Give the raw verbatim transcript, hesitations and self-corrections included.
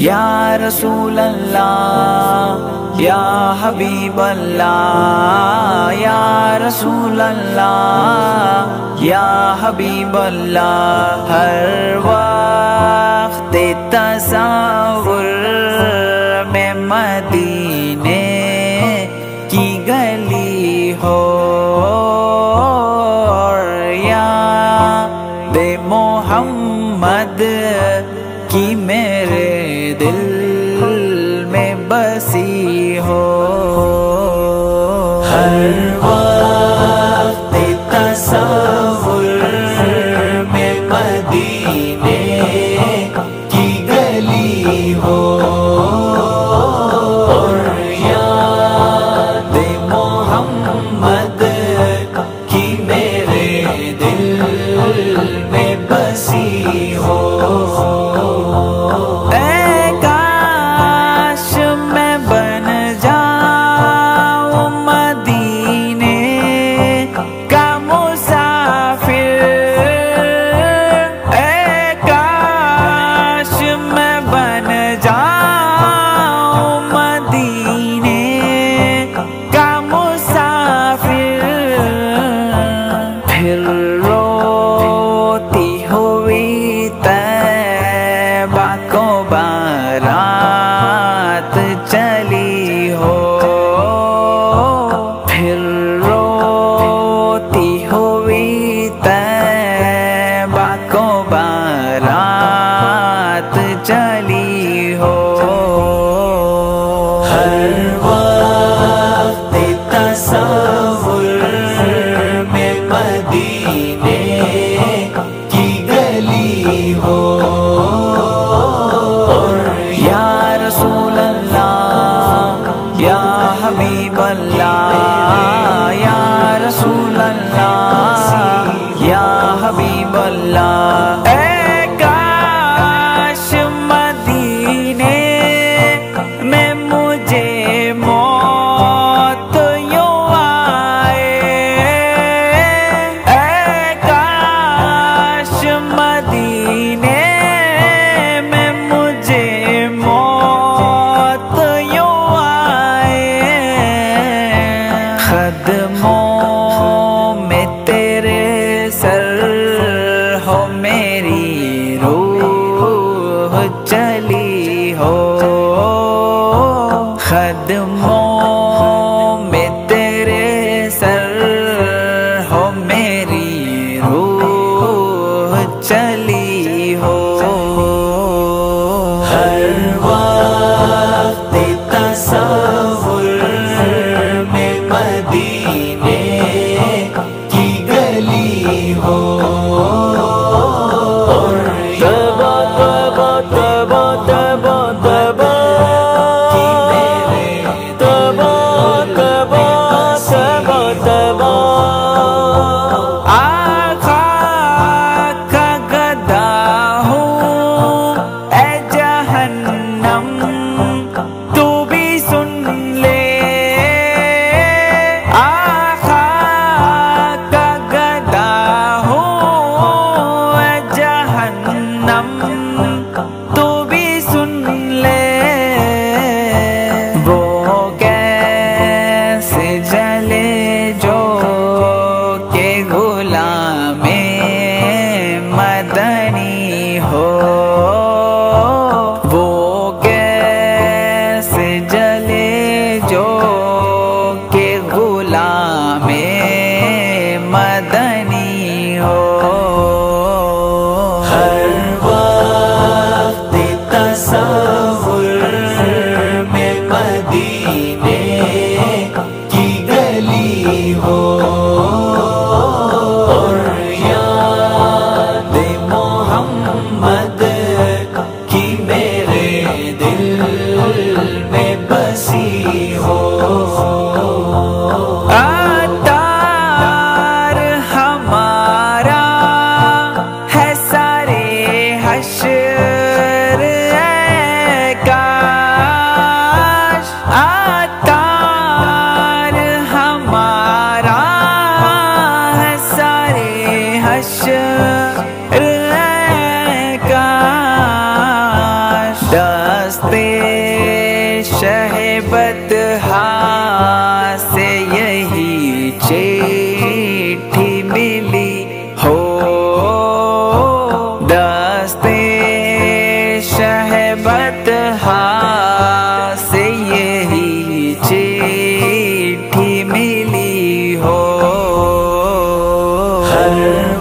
یا رسول اللہ یا حبیب اللہ یا رسول اللہ یا حبیب اللہ ہر وقت تصور میں مدینے کی گلی ہو یاد محمد کی میرے دل میں بسی ہو ہر وقت تصور میں مدینے کی گلی ہو یاد محمد کی میرے دل میں بسی ہو بارات چلی ہو پھر روتی ہوئی طیبہ کو بارات چلی ہو ہر وقت تصور میں مدینے کی گلی ہو حبیب اللہ یا رسول اللہ یا حبیب اللہ اے کاش مدینے میں مجھے موت یوں آئے اے کاش مدینے میں مجھے موت یوں قدموں میں تیرے سر ہو میری روح چلی ہو قدموں میں تیرے سر ہو میری روح چلی ہو ہر وقت تصور مدینے کی گلی ہو تبا تبا تبا تبا تبا تبا تبا تبا تبا آقا کا گدا ہوں اے جہنم تو بھی سن لے تو بھی سن لے وہ کیسے جلے جو کہ غلام مدنی ہو وہ کیسے جلے جو کہ غلام مدنی ہو تصور میں مدینے کی گلی ہو یاد محمد کی میرے دل میں بسی ہو عطار ہمارا ہے سارے حشر عطار ہمارا ہے سارے حشر کا دست پر